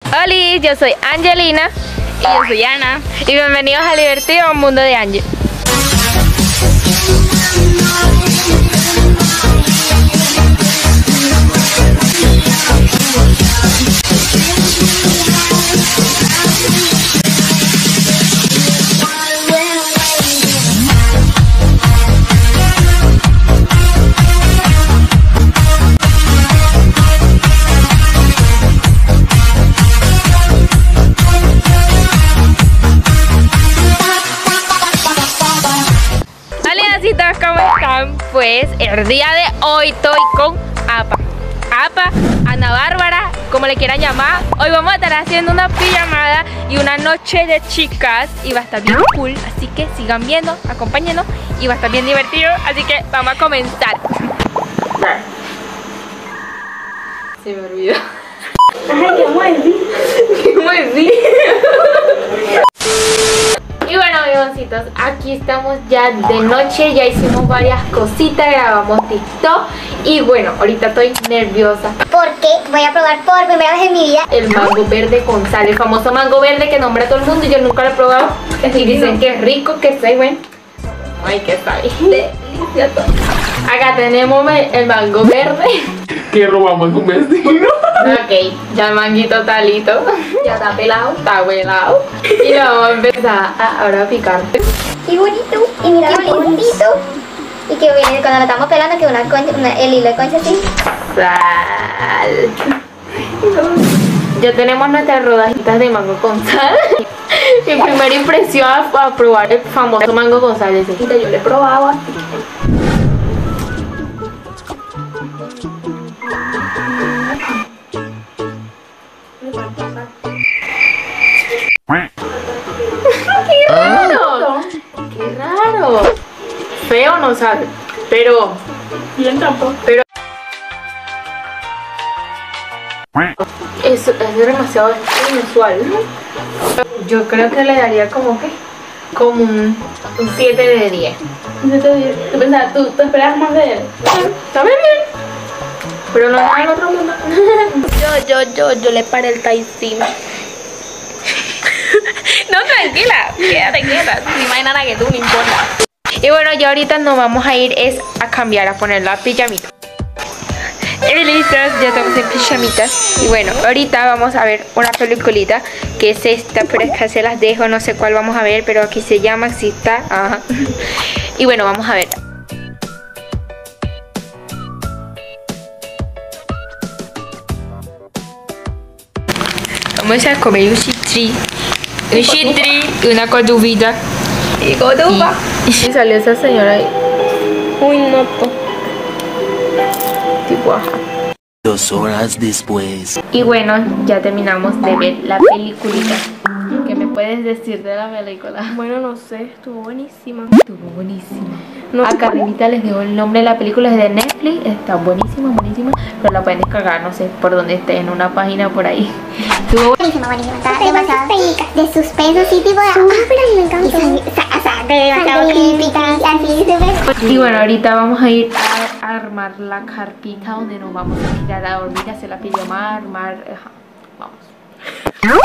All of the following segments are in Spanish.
Hola, yo soy Angelina. Y yo soy Ana. Y bienvenidos al divertido mundo de Angie. ¿Cómo están? Pues el día de hoy estoy con Apa, Ana Bárbara, como le quieran llamar. Hoy vamos a estar haciendo una pijamada y una noche de chicas y va a estar bien cool, así que sigan viendo, acompáñenos y va a estar bien divertido, así que vamos a comenzar. Se me olvidó. Ay, qué muerdi. Y bueno, amigositos, aquí estamos ya de noche, ya hicimos varias cositas, grabamos TikTok y bueno, ahorita estoy nerviosa porque voy a probar por primera vez en mi vida el mango verde con sal, el famoso mango verde que nombra todo el mundo y yo nunca lo he probado y dicen que es rico, que está bueno. Ay, que está bien delicioso. Acá tenemos el mango verde que robamos un vecino. Ok, ya el manguito está listo. Ya está pelado. Está pelado. Y lo vamos a empezar ahora a picar. y bonito, y mira qué bonito. Y que viene cuando lo estamos pelando, que una concha, el hilo de concha así. Sal. Ya tenemos nuestras rodajitas de mango con sal. Mi primera impresión a probar el famoso mango con sal. Ese. Yo le probaba. ¡Qué raro! ¡Qué raro! Feo no sabe, pero Bien tampoco. es demasiado inusual. Yo creo que le daría como un 7 de 10. ¿Tú pensabas, tú esperabas más de él? Está bien, pero no es en otro mundo. Yo le paré el encima. No, tranquila, quédate quieta. No hay nada que tú, no importa. Y bueno, ya ahorita nos vamos a ir a cambiar, a poner la pijamita. Y listas, ya estamos en pijamitas. Y bueno, ahorita vamos a ver una peliculita, que es esta, pero acá se las dejo, no sé cuál vamos a ver, pero aquí se llama, aquí está. Ajá. Y bueno, vamos a ver. Vamos a comer un chitri y una coduvita. Y cotupa. Y salió esa señora ahí. Uy, no. Tipo, ajá. 2 horas después. Y bueno, ya terminamos de ver la peliculita. ¿Qué me puedes decir de la película? Bueno, no sé, estuvo buenísima. Estuvo buenísima. No, Acá arribita les dejo el nombre de la película, es de Netflix. Está buenísima, pero la pueden descargar, no sé por dónde esté, en una página por ahí. Estuvo Buenísima, está demasiado de suspenso, sí, tipo de... pero a mí me encantó. O sea, demasiado crítica, así, súper... Y bueno, ahorita vamos a ir a armar la carpita donde nos vamos a tirar a dormir, a hacer la pijama, armar... Ajá. Vamos.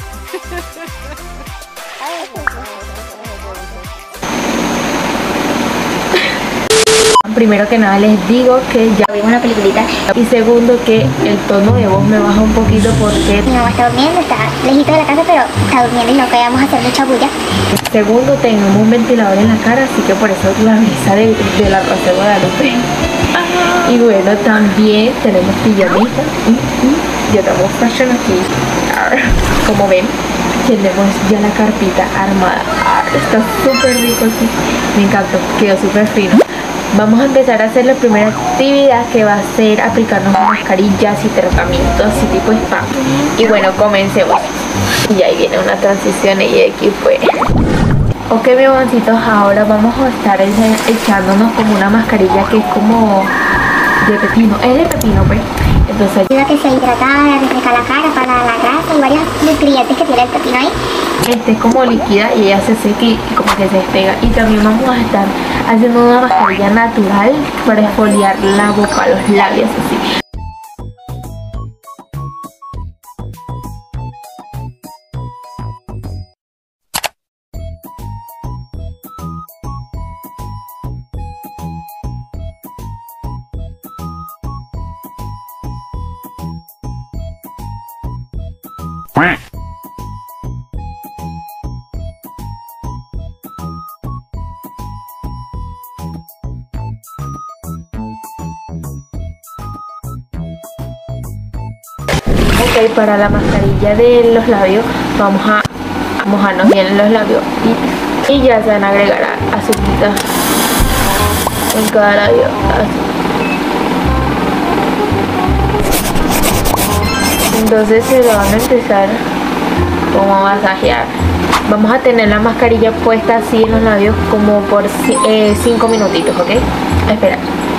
Primero que nada les digo que ya Vimos una peliculita. y segundo que el tono de voz me baja un poquito porque Mi mamá está durmiendo, está lejito de la casa, pero está durmiendo y no queríamos hacer mucha bulla. segundo tenemos un ventilador en la cara, así que por eso la brisa de la Rosa de Guadalupe. Y bueno, también tenemos pijamita. Ya estamos fashion aquí. Como ven, tenemos ya la carpita armada. Está súper rico aquí. Me encantó, quedó súper fino. Vamos a empezar a hacer la primera actividad, que va a ser aplicarnos mascarillas y tratamientos así tipo spa. Y bueno, comencemos. Y ahí viene una transición y aquí fue. Ok, mis boncitos, ahora vamos a estar echándonos como una mascarilla que es como de pepino. Es de pepino, pues. Entonces Ayuda a que se hidratara, refresca la cara, para la grasa y varios nutrientes que tiene el pepino ahí. este es como líquida y ella se seca y como que se despega. Y también vamos a estar haciendo una mascarilla natural para exfoliar la boca, los labios así. Ok, para la mascarilla de los labios vamos a mojarnos bien los labios y ya se van a agregar azuquitas en cada labio, así. Entonces se lo van a empezar como a masajear. Vamos a tener la mascarilla puesta así en los labios como por 5 minutitos, ¿ok? Espera.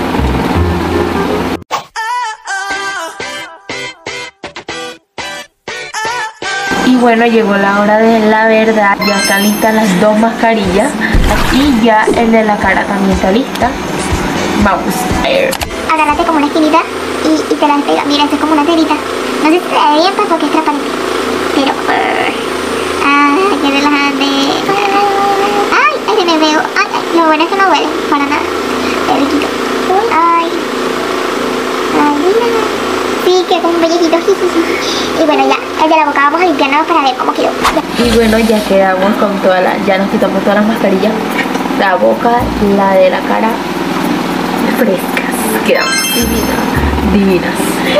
Y bueno, llegó la hora de la verdad. Ya están listas las dos mascarillas y ya el de la cara también está lista. Vamos a ver. Agárrate como una esquinita y te la despega. Mira, esto es como una telita. No sé si te ve bien pues porque es transparente. Pero... ¡ay, qué relajante! ¡Ay, ay, se me veo! ¡Ay, ay! Lo bueno es que no huele para nada. Qué riquito. ¡Ay! ¡Ay, mira! Sí, que con un pellejito. Y bueno, ya, el de la boca vamos a limpiarnos para ver cómo quedó. Y bueno, ya quedamos con todas las... Ya nos quitamos todas las mascarillas. La boca, la de la cara, frescas. Quedamos divinas.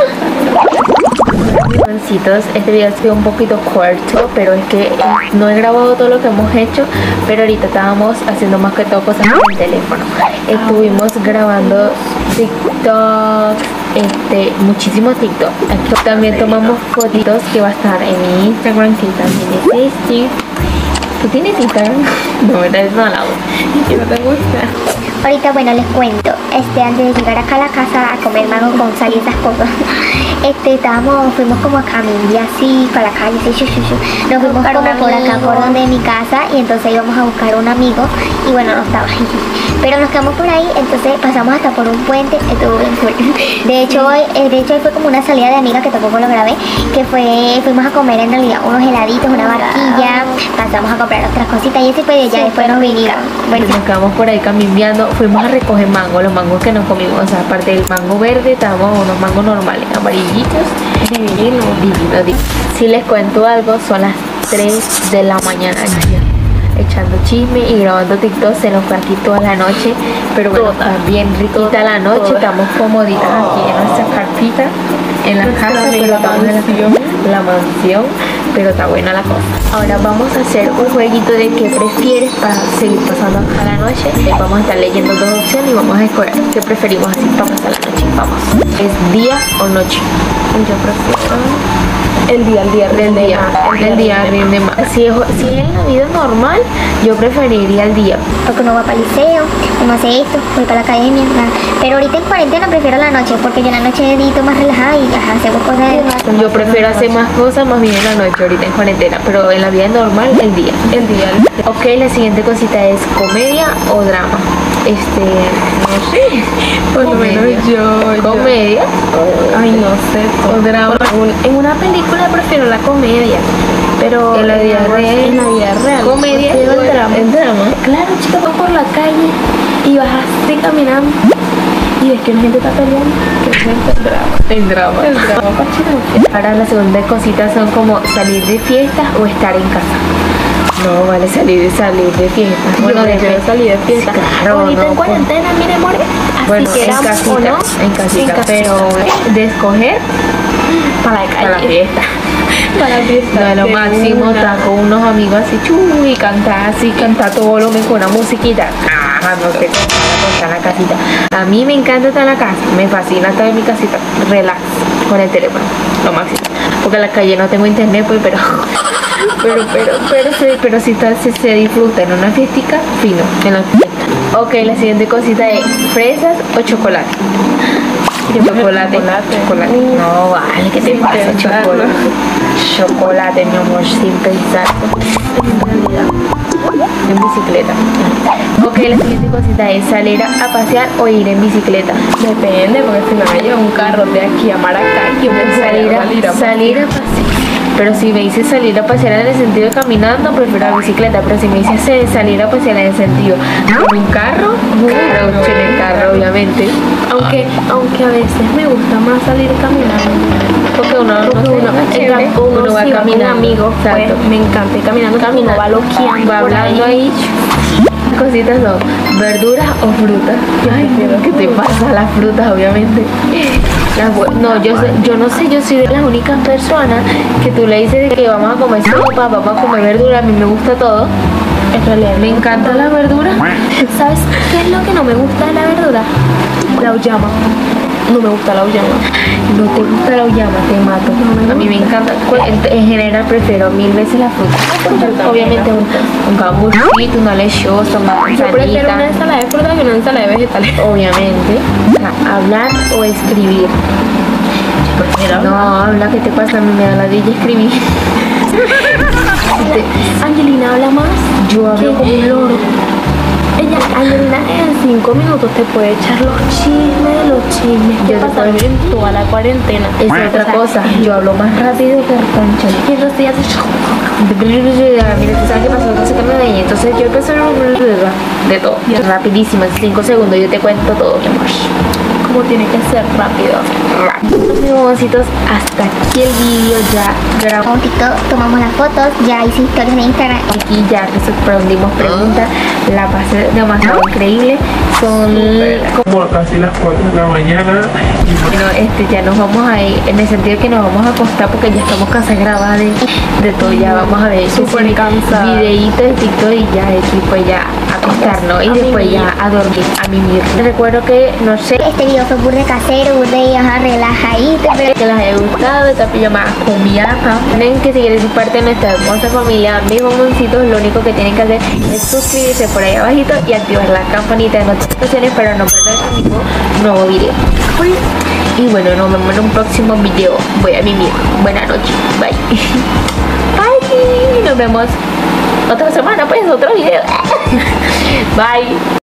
Jovencitos, este video ha sido un poquito corto, pero es que no he grabado todo lo que hemos hecho, pero ahorita estábamos haciendo más que todo cosas con el teléfono. Estuvimos grabando TikTok, muchísimos TikTok. Aquí también tomamos fotitos que va a estar en mi Instagram, que también es este. ¿Tú tienes Instagram? No, ¿verdad? Es mala. ¿Y no te gusta? Ahorita, bueno, les cuento, antes de llegar acá a la casa a comer mango con sal y esas cosas, fuimos como a caminar así, para la calle, así, nos fuimos como por acá, por donde mi casa, y entonces íbamos a buscar un amigo, y bueno, no estaba ahí, pero nos quedamos por ahí, entonces pasamos hasta por un puente, estuvo bien cool. De hecho, hoy fue como una salida de amiga, que tampoco lo grabé, que fuimos a comer en realidad unos heladitos, una barquilla, pasamos a comprar otras cositas, y ese fue ya después nos vinimos. Bueno, nos quedamos por ahí caminando. Fuimos a recoger mango, los mangos que nos comimos, o sea, aparte del mango verde, estábamos unos mangos normales, amarillitos, divinos. Si les cuento algo, son las 3 de la mañana ya, echando chisme y grabando TikTok. Se nos fue aquí toda la noche, pero bueno, está bien riquita la noche, estamos comoditas aquí en nuestra carpita, en la casa, pero estamos en la mansión, pero está buena la cosa. Ahora vamos a hacer un jueguito de qué prefieres para seguir pasando acá la noche. Vamos a estar leyendo dos opciones y vamos a escoger qué preferimos así para pasar la noche. Vamos. ¿Es día o noche? Yo prefiero el día rinde más. Si es en la vida normal, yo preferiría el día. Porque uno va para el liceo, uno hace esto, voy para la academia, pero ahorita en cuarentena prefiero la noche, porque yo en la noche edito más relajada y hacemos cosas. Yo prefiero hacer más cosas más bien en la noche, ahorita en cuarentena, pero en la vida normal, el día. Ok, la siguiente cosita es comedia o drama. No sé, Por lo menos yo. comedia. Ay, no sé. O drama. En una película prefiero la comedia, pero En la vida real. Comedia prefiero el drama. El drama. Claro, chica, vas por la calle y vas así caminando y ves que la gente está peleando. Que El drama. Ahora la segunda cosita son como salir de fiesta o estar en casa. No, vale, salir de fiesta. Bueno, prefiero salir de fiesta. Claro, ahorita no, en cuarentena, mire, more. Así Bueno, que en éramos, casita, ¿o no? en casita, pero de escoger Para la calle. para la fiesta. Para la fiesta. No es lo de máximo, una. estar con unos amigos así, y cantar todo lo mejor, una musiquita. No sé, estar en la casita. A mí me encanta estar en la casa, me fascina estar en mi casita, relax, con el teléfono, lo máximo. Porque en la calle no tengo internet, pues, pero si se disfruta en una fiestica, fino, en la fiesta. Ok, la siguiente cosita es fresas o chocolate. Chocolate. No, vale, ¿qué te pasa? Chocolate, mi amor, sin pensar. En bicicleta. Ok, la siguiente cosita es salir a pasear o ir en bicicleta. Depende, porque si me lleva un carro de aquí a Maracay, yo me Salir a pasear. Pero si me dices salir a pasear en el sentido de caminando, prefiero la bicicleta. Pero si me dices salir a pasear en el sentido con un carro, claro, en el carro, obviamente. Aunque a veces me gusta más salir caminando. Porque uno va sí, caminando. con amigos, pues, Exacto. me encanta ir caminando, uno va loqueando Va por hablando ahí. Las cositas son verduras o frutas. Ay, ¿qué te pasa? Las frutas, obviamente. No, yo no sé, yo soy de las únicas personas que tú le dices de que vamos a comer sopa, vamos a comer verdura, a mí me gusta todo. En realidad me encanta la verdura. ¿Sabes qué es lo que no me gusta de la verdura? La auyama. No me gusta la auyama. No te gusta la auyama, te mato. A mí me encanta. En general prefiero 1000 veces la fruta. Obviamente un camburcito, una lechosa, una yo prefiero una manzanita. ensalada de frutas que una ensalada de vegetales. Obviamente. O sea, hablar o escribir. No, habla, ¿qué te pasa? A mí me da la dilla escribir. Angelina habla más. Yo hablo como un loro. Angelina en 5 minutos te puede echar los chismes que Yo te pasaron puedo- en toda la cuarentena. Es otra cosa. Yo hablo más rápido que Concha. Y entonces ella hace Mira, tú sabes qué pasó, no sé qué me veía. Entonces yo empecé de todo. Rapidísimo, en 5 segundos yo te cuento todo, mi amor. como tiene que ser rápido. Mis boboncitos, hasta aquí el vídeo. Ya grabamos Con TikTok tomamos las fotos, ya hice historias de Instagram. aquí, ya respondimos preguntas. La pasé demasiado increíble. Son Como casi las 4 de la mañana. Y bueno, ya nos vamos a ir, en el sentido que nos vamos a acostar porque ya estamos cansadas de grabar de todo. Ya vamos a ver Súper cansada. videitos de TikTok y ya, y pues ya acostarnos y después ya a dormir, a mimir. Recuerdo que, no sé, Este video fue burde casero, burde relajadito, pero que les haya gustado esta pijamada con mi hija. Tienen que seguir ser parte de nuestra hermosa familia. Mis bomboncitos, lo único que tienen que hacer es suscribirse por ahí abajito y activar la campanita de notificaciones para no perderse ningún nuevo video. Y bueno, nos vemos en un próximo video. Voy a mimir. Buenas noches. Bye. Bye. Nos vemos otra semana, pues, otro video. Bye.